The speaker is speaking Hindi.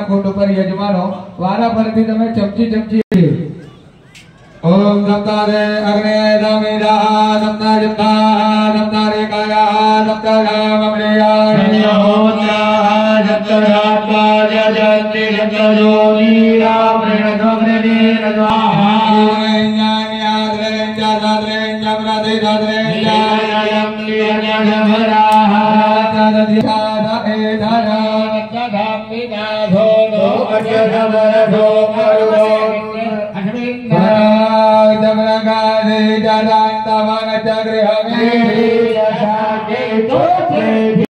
कोट पर यजमानो वारा फरती तमे चमची चमची ओम नमतारे अग्ने दामिदा नमता नमतारे काया नमता ममरेया नमोत्रा जत्तरात्मा जयन्ति जत्तजोनी रामरेण दोग्रदे रद्वाहा ज्ञानयाद्रेण जाद्रेण जमरादे दाद्रेण जायं लियज्ञभराः तदधिकादे धरा तदामिदाधो नो अजरवरधो मरुदो जमरगादे जादान्तवनचगृहमे